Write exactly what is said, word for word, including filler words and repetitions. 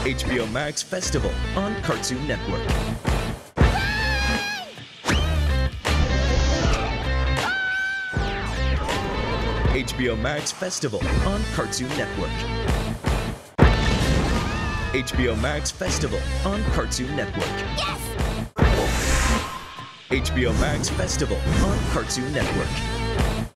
H B O Max Festival on Cartoon Network. H B O Max Festival on Cartoon Network. H B O Max Festival on Cartoon Network. Yes! H B O Max Festival on Cartoon Network.